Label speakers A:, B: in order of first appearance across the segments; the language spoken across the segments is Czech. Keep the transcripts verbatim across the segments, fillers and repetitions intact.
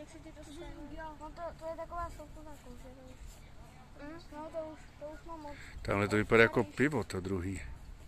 A: se ti to stane. No to, to je taková souplná kouře. Mm? No to už, to už mám moc.
B: Tamhle to vypadá jako pivo, to druhý.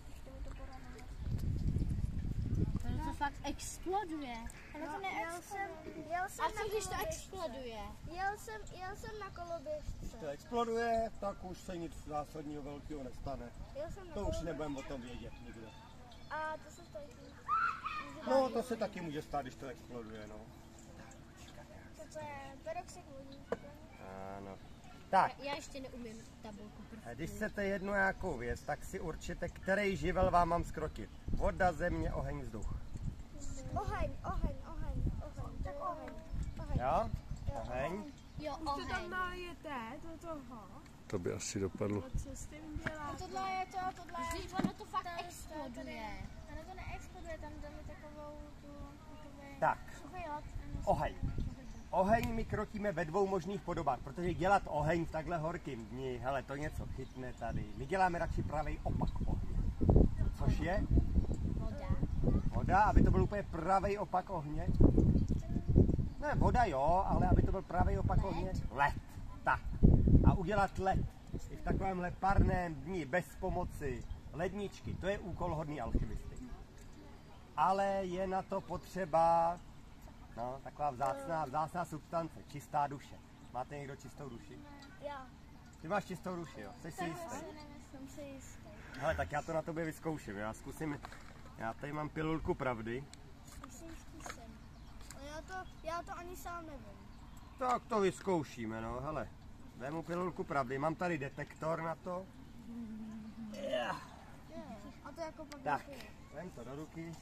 C: To fakt exploduje.
A: Ale to neexploduje. Jel jsem
C: A co když to exploduje?
A: Jel jsem, jel jsem na koloběžce.
D: Když to exploduje, tak už se nic zásadního velkého nestane. To už nebudeme o tom vědět nikdo.
A: A to se tady...
D: No, to se taky může stát, když to exploduje, no.
A: Co to je? Peroxid vodíku.
D: Ano. Tak,
C: Já ještě neumím tabulku prvků.
D: a když chcete jednu nějakou věc, tak si určite, který živel vám mám skrotit. Voda, země, oheň, vzduch.
A: Oheň, oheň, oheň, oheň. Tak oheň. Oheň.
D: Jo? Oheň.
C: Jo,
E: Už to tam
C: oheň.
E: najete do toho.
B: To by asi dopadlo.
E: Co s tím děláte?
A: Tohle je to, tohle je...
C: Vždyť ono to fakt exploduje.
A: Ano, to neexploduje, tam dáme takovou tu... Takový...
D: Tak,
A: Suchý lad.
D: oheň. Oheň my krotíme ve dvou možných podobách, protože dělat oheň v takhle horkým dni, hele, to něco chytne tady. My děláme radši pravý opak ohně. Což je?
C: Voda.
D: Voda, aby to byl úplně pravý opak ohně. Ne, voda jo, ale aby to byl pravý opak ohně. Led. Tak. A udělat led i v takovémhle parném dni bez pomoci ledničky, to je úkol hodný alchymisty. Ale je na to potřeba, no, taková vzácná, vzácná substance, čistá duše. Máte někdo čistou duši?
A: Já.
D: Ty máš čistou duši, jo? Jsi si jistý?
A: Jsem si jistý.
D: Hele, tak já to na tobě vyzkouším, já zkusím, já tady mám pilulku pravdy.
A: Zkusím, zkusím. Ale já to, já to ani sám nevím.
D: Tak to vyzkoušíme, no, hele. Vemu pilulku pravdy, mám tady detektor na to. Yeah.
A: A to jako pak...
D: Tak, vem to do ruky.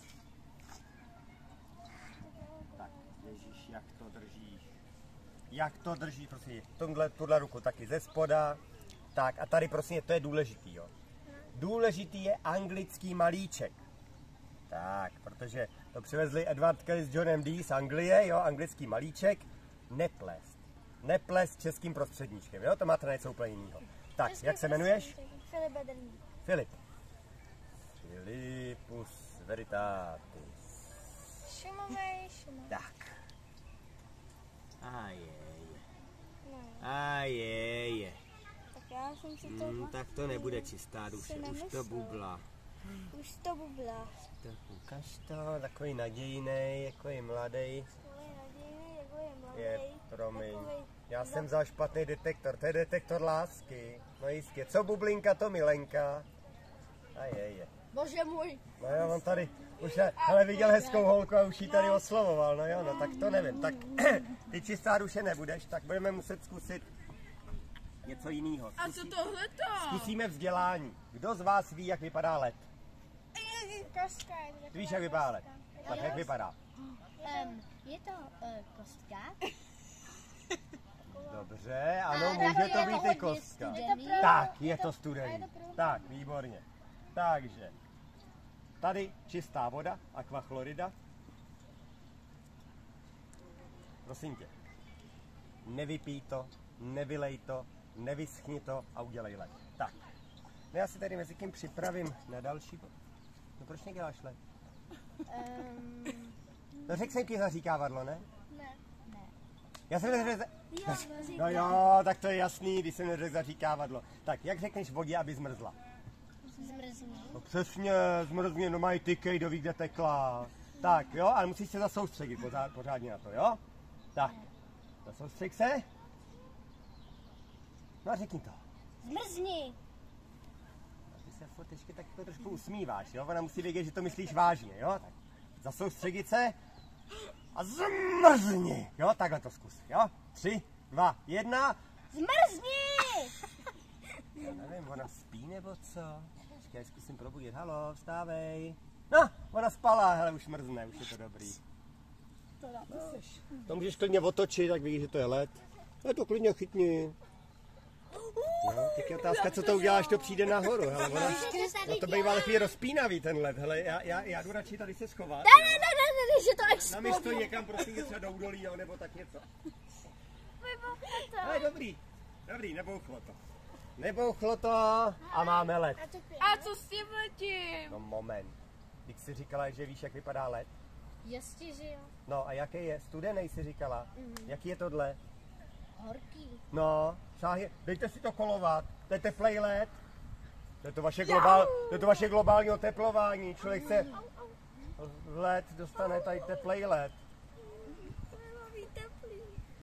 D: Tak, ježíš, jak to držíš. Jak to držíš, prosím, tomhle, tuhle ruku taky ze spoda. Tak a tady prosím, to je důležitý, jo. Důležitý je anglický malíček. Tak, protože to přivezli Edward Kelly s Johnem Dee z Anglie, jo, anglický malíček. Neplést. Neplést českým prostředníčkem, jo, to máte na něco úplně jiného. Tak, jak se jmenuješ?
A: Filip Bedrník.
D: Filip. Filipus veritatis.
A: Šumovej, šumovej.
D: Tak. A je, je.
A: No,
D: A je, je.
A: tak já jsem si to...
D: Hmm, tak to nebude čistá duše, už to bubla.
A: Už to bublá.
D: Tak ukaž to, takový nadějnej, jako je mladý.
A: Takový nadějný, jako je mladý.
D: Je, promiň.
A: Takovej...
D: Já jsem vzal špatný detektor, to je detektor lásky. No jistě, co bublinka, to milenka. A je, je.
C: Bože můj.
D: No jo, on tady už je, ale viděl hezkou holku a už ji tady oslovoval, no jo, no tak to nevím. Tak ty čistá duše nebudeš, tak budeme muset zkusit něco jiného.
E: A co tohleto?
D: Zkusíme vzdělání. Kdo z vás ví, jak vypadá led?
A: Koska.
D: Ty víš, jak vypadá led? Tak jak vypadá?
C: Um, je to uh, kostka?
D: Dobře, ano,
C: A,
D: může
C: tak
D: to
C: je
D: být
C: to
D: i
C: hodně
D: kostka.
C: studený.
D: Tak, je to studený. Tak, výborně. Takže, tady čistá voda, aquachlorida. Prosím tě, nevypij to, nevylej to, nevyschni to a udělej led. Tak, no já si tady mezi tím připravím na další bod. No proč neděláš led?
C: Um,
D: No řekl jsem ti zaříkávadlo, ne?
A: Ne.
C: ne.
D: Já jsem neřekl...
A: Jo,
D: No jo, tak to je jasný, když jsem neřekl zaříkávadlo. Tak, jak řekneš vodě, aby zmrzla?
C: Zmrzne.
D: No přesně, zmrzně, no mají tykej, kdo ví, kde tekla. Tak, jo, ale musíš se zasoustředit pořád, pořádně na to, jo? Tak, zasoustřeď se. No a řekni to.
C: Zmrzni.
D: A ty se furt ještě tak to trošku usmíváš, jo? Ona musí vědět, že to myslíš vážně, jo? Tak, zasoustředit se a zmrzni, jo? Takhle to zkus, jo? Tři, dva, jedna.
C: Zmrzni!
D: Já nevím, ona spí nebo co? Počkej, zkusím probudit. Halo, vstávej. No, ona spala, hele, už mrzne, už je to dobrý. No, to můžeš klidně otočit, tak vidíš, že to je led. No to klidně chytni. No, teď je otázka, co to uděláš, to přijde nahoru. Hele, ona, no to bývá takový rozpínavý ten led. Hele, já, já, já jdu radši tady se schovat.
C: Ne, ne, ne, ne, ne, že to
D: Na
C: exploduje.
D: místo někam, prosím, třeba do údolí, jo, nebo tak něco. Ale dobrý, dobrý, nebouchlo to. Nebouchlo to a máme led.
E: A co s tím letím?
D: No moment. Teď jsi říkala, že víš, jak vypadá led?
C: Jasně, že jo.
D: No a jaký je? Studený si říkala. Jaký je tohle?
C: Horký.
D: No, šáhně, dejte si to kolovat, to je teplej led. To je to vaše, globál, to je to vaše globální oteplování. Člověk se v led dostane tady teplej led.